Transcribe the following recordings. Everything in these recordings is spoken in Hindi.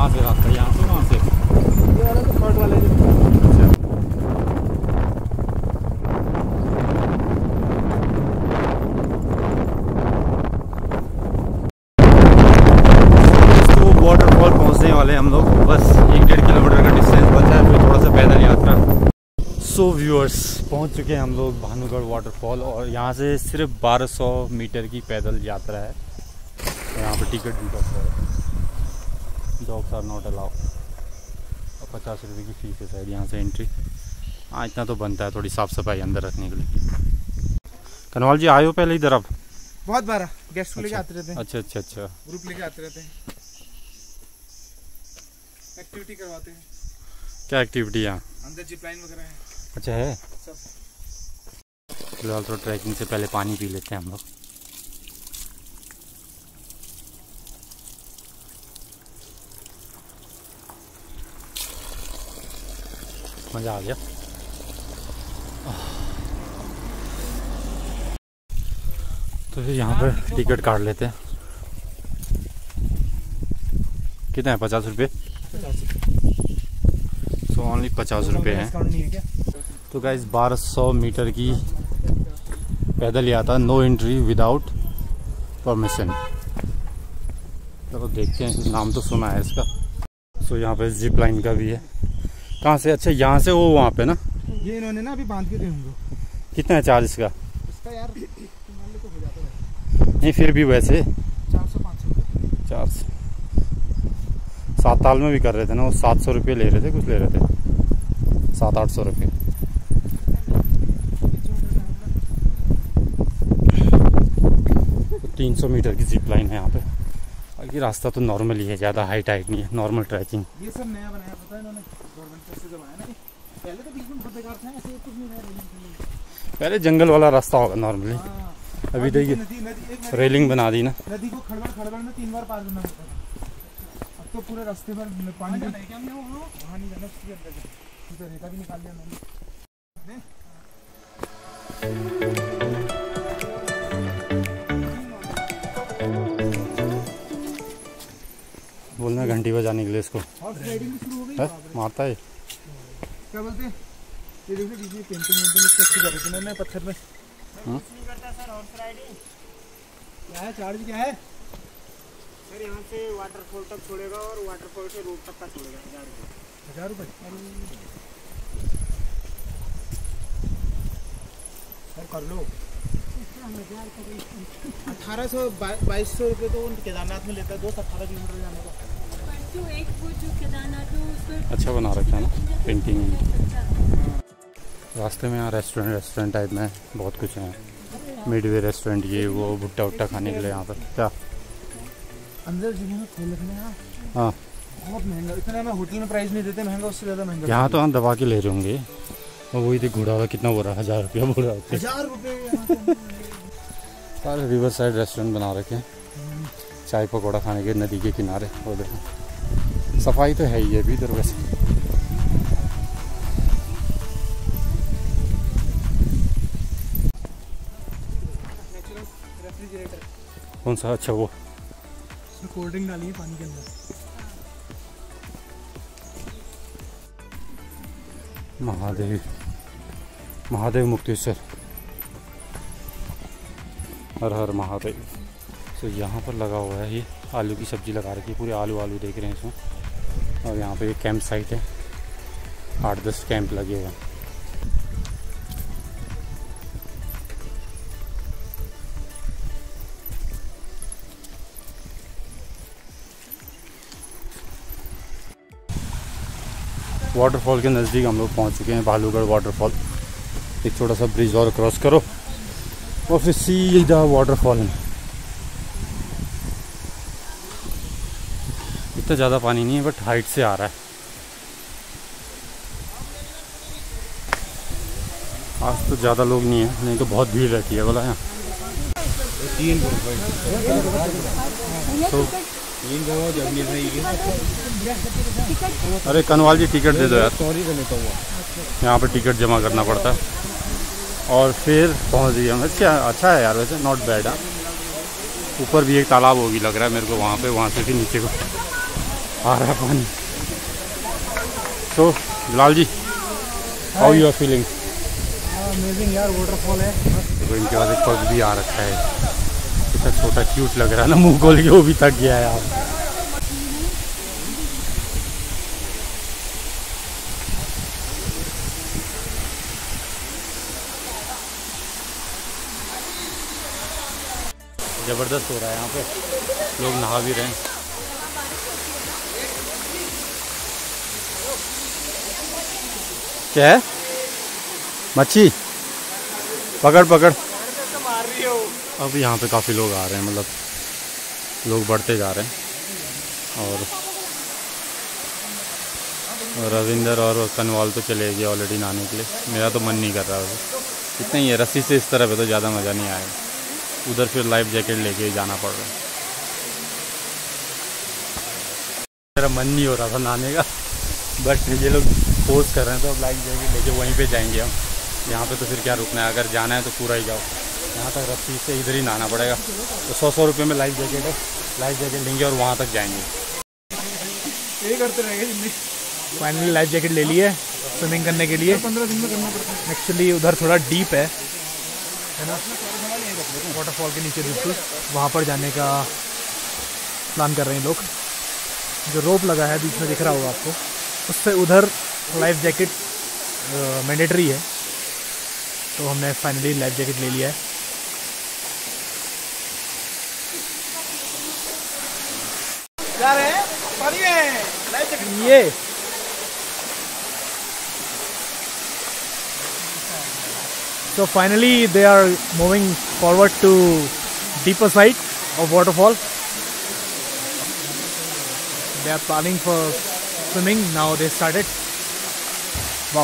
कहाँ से रास्ता, यहाँ से वहाँ से? ये वाला तो शॉर्ट वाला है। तो वाटरफॉल पहुँचने वाले हम लोग, बस 1-1.5 किलोमीटर का डिस्टेंस बचा है, फिर थोड़ा सा पैदल यात्रा। सो व्यूअर्स, पहुँच चुके हैं हम लोग भानुगढ़ वाटरफॉल, और यहाँ से सिर्फ 1200 मीटर की पैदल यात्रा है। यहाँ पर टिकट भी बस है, डॉग्स आर नॉट अलाउ, और 50 रुपये की फ़ीस है शायद यहाँ से एंट्री। हाँ, इतना तो बनता है, थोड़ी साफ़ सफाई अंदर रखने के लिए। कनवाल जी आए हो पहले इधर आप? बहुत बार गेस्ट को लेके आते रहते हैं। अच्छा। ग्रुप लेके आते रहते हैं, एक्टिविटी करवाते हैं। क्या एक्टिविटी यहाँ? अंदर जिप लाइन वगैरह है। अच्छा है। सब फिलहाल तो ट्रैकिंग से पहले पानी पी लेते हैं हम लोग। मज़ा आ गया। तो फिर यहाँ पर टिकट काट लेते हैं। कितना है? 50 रुपये। सो ओनली 50 रुपये हैं। तो गाइस 1200 मीटर की पैदल यात्रा, नो एंट्री विदाउट परमिशन। चलो देखते हैं, नाम तो सुना है इसका। सो यहाँ पे जिप लाइन का भी है। कहाँ से? अच्छा, यहाँ से वो वहाँ पे ना, ये इन्होंने ना अभी बांध के गए होंगे। कितना है चार्ज इसका? इसका यार मान लो तो हो जाता है। नहीं फिर भी वैसे 400-500। 400। सात ताल में भी कर रहे थे ना वो, 700 रुपये ले रहे थे, कुछ ले रहे थे, 700-800 रुपये। 300 मीटर की जिप लाइन है यहाँ पे। बाकी रास्ता तो नॉर्मल ही है, ज़्यादा हाइट नहीं है, नॉर्मल ट्रैकिंग। ये सब नया बनाया पता है इन्होंने, गवर्नमेंट से जब आया ना। पहले तो बीच में बहुत बेकार था, ऐसे कुछ नहीं रहा। पहले जंगल वाला रास्ता होगा नॉर्मली। अभी देखिए रेलिंग बना दी ना। नदी को खड़बड़ में 3 बार पार करना पड़ता था। अब तो पूरे रास्ते पर पानी वहाँ नहीं जाना, उसके अंदर तो रेता भी निकाल लिया मैंने। बोलना घंटी बजाने के लिए इसको। राइडिंग शुरू हो गई है? मारता है। क्या बोलते हैं? ये देखो बीच पेंटिंग अच्छी कर रही थी मैंने पत्थर में। करता सर हॉर्स राइडिंग। क्या है चार्ज, क्या है सर? यहाँ से वाटरफॉल तक छोड़ेगा और वाटरफॉल से रोड तक का छोड़ेगा। 1000 रुपये। सर कर लो। 1800-2200 रुपये तो केदारनाथ में लेता है, 18 किलोमीटर जाने का। अच्छा बना रखा है ना पेंटिंग। रास्ते में यहाँ रेस्टोरेंट टाइप में बहुत कुछ है। मिडवे रेस्टोरेंट, ये वो भुट्टा वुट्टा खाने के लिए यहाँ पर। क्या अंदर जगह में खोल रखना है। हाँ, बहुत महंगा, इतना मैं होटल में प्राइस नहीं देते, महंगा उससे ज़्यादा महंगा। यहाँ तो हम दबा के ले रहे होंगे। और वही देख घोड़ा वाला कितना बोल रहा है, 1000 रुपया बोल रहा है। 1000 रुपये। सारे रिवर साइड रेस्टोरेंट बना रखे हैं, चाय पकौड़ा खाने के नदी के किनारे। वो देखो सफाई तो है ही है अभी इधर वैसे। कौन सा? अच्छा वो कोल्ड ड्रिंक डाली है पानी के अंदर। महादेव मुक्तेश्वर, हर हर महादेव। तो यहाँ पर लगा हुआ है ये आलू की सब्जी लगा रखी है, पूरे आलू देख रहे हैं इसमें। और यहाँ पे एक कैंप साइट है, 8-10 कैंप लगे हुए हैं। वाटरफॉल के नज़दीक हम लोग पहुँच चुके हैं, भालूगढ़ वाटरफॉल। एक छोटा सा ब्रिज और क्रॉस करो और फिर सीधा वाटरफॉल में। इतना ज़्यादा पानी नहीं है, बट हाइट से आ रहा है। आज तो ज़्यादा लोग नहीं है, नहीं तो बहुत भीड़ रहती है बोला यहाँ। तो अरे कनवाल जी टिकट दे दो यार, यहाँ पे टिकट जमा करना पड़ता है और फिर पहुँच गए हम। अच्छा है यार वैसे, नॉट बैड। हाँ, ऊपर भी एक तालाब होगी लग रहा है मेरे को, वहाँ से फिर नीचे को आ रहा है पानी। तो Lal ji, how you are feeling? Amazing यार, वाटरफॉल है। देखो इनके पास एक पग भी आ रखा है, कितना छोटा क्यूट लग रहा है ना, मुंह खोल के वो भी थक गया है यार। ज़बरदस्त हो रहा है यहाँ पे, लोग नहा भी रहे हैं। क्या है? मच्छी पकड़ पकड़। अब यहाँ पे काफ़ी लोग आ रहे हैं, मतलब लोग बढ़ते जा रहे हैं। और रविंदर और कनवाल तो चले गए ऑलरेडी नहाने के लिए। मेरा तो मन नहीं कर रहा है, इतना ही है। रस्सी से इस तरफ है तो ज़्यादा मज़ा नहीं आएगा, उधर फिर लाइफ जैकेट लेके जाना पड़ रहा है। मेरा मन नहीं हो रहा था नहाने का, बट ये लोग फोर्स कर रहे हैं तो अब लाइफ जैकेट लेके वहीं पे जाएंगे हम। यहाँ पे तो फिर क्या रुकना है, अगर जाना है तो पूरा ही जाओ। यहाँ तक रस्सी से इधर ही नहाना पड़ेगा, तो 100 रुपये में लाइफ जैकेट है, लाइफ जैकेट लेंगे और वहाँ तक जाएंगे। यही करते रहेंगे जिंदगी। फाइनली लाइफ जैकेट ले ली है स्विमिंग करने के लिए। 15 दिन में करना पड़ता है। एक्चुअली उधर थोड़ा डीप है ना, वाटरफॉल के नीचे बिल्कुल, वहाँ पर जाने का प्लान कर रहे हैं लोग। जो रोप लगा है बीच में दिख रहा होगा आपको, उससे उधर लाइफ जैकेट मैंडेटरी है, तो हमने फाइनली लाइफ जैकेट ले लिया है। जा रहे हैं पानी में, लाइफ जैकेट ये। So finally they are moving forward to deeper side of waterfall. They are planning for swimming. Now they started. Wow.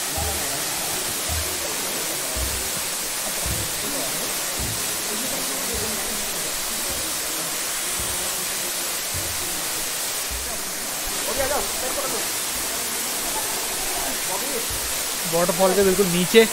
Waterfall के बिल्कुल नीचे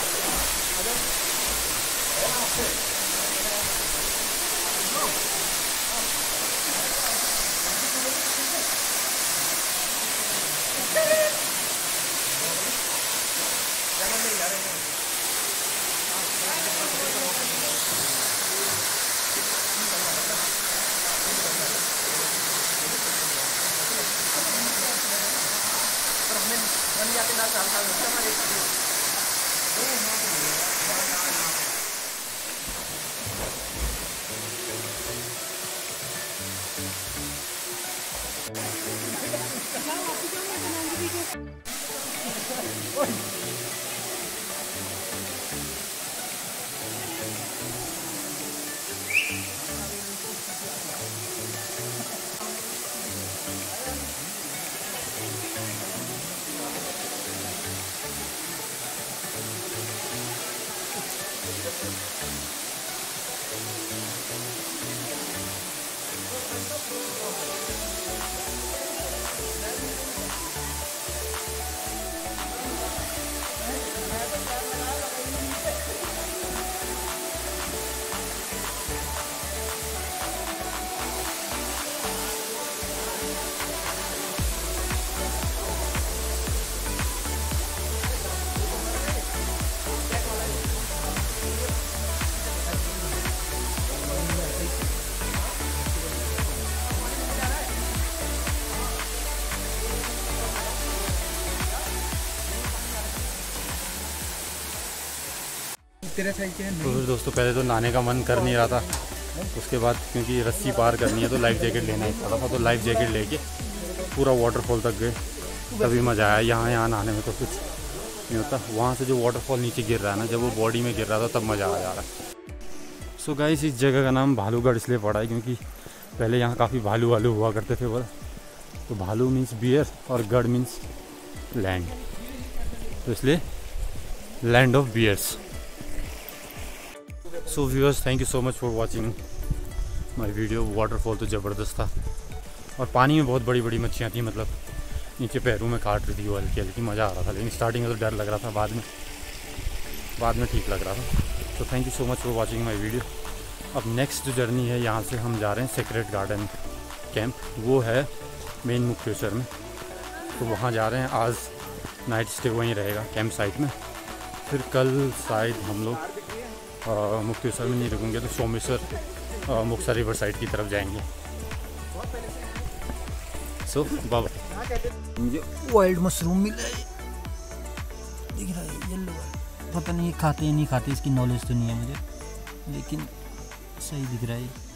तेरे साइड के हैं। तो फिर दोस्तों पहले तो नहाने का मन कर नहीं रहा था, उसके बाद क्योंकि रस्सी पार करनी है तो लाइफ जैकेट लेना ही पड़ा था, तो लाइफ जैकेट लेके पूरा वाटरफॉल तक गए, तभी मज़ा आया। यहाँ नहाने में तो कुछ नहीं होता, वहाँ से जो वाटरफॉल नीचे गिर रहा है ना, जब वो बॉडी में गिर रहा था तब मज़ा आ जा रहा है। सो गाइस, इस जगह का नाम भालूगढ़ इसलिए पड़ा है क्योंकि पहले यहाँ काफ़ी भालू हुआ करते थे बोला, तो भालू मीन्स बियर और गढ़ मीन्स लैंड, तो इसलिए land of bears. So viewers, thank you so much for watching my video. Waterfall तो ज़बरदस्त था और पानी में बहुत बड़ी बड़ी मच्छियाँ थी, मतलब नीचे पैरों में काट रही थी वो हल्की हल्की, मज़ा आ रहा था। लेकिन स्टार्टिंग में तो डर लग रहा था, बाद में ठीक लग रहा था। तो thank you so much for watching my video. अब नेक्स्ट जो जर्नी है, यहाँ से हम जा रहे हैं सेक्रेड गार्डन कैंप, वो है मेन मुक्तेश्वर में, तो वहाँ जा रहे हैं। आज नाइट स्टे वहीं रहेगा कैंप साइट में। फिर कल शायद हम लोग मुक्तेश्वर में नहीं रुकेंगे तो सोमेश्वर मुक्सा रिवर साइड की तरफ जाएंगे। So bye. मुझे वाइल्ड मशरूम मिला है, दिख रहा है येलो वाला। पता नहीं खाते नहीं खाते, इसकी नॉलेज तो नहीं है मुझे, लेकिन सही दिख रहा है।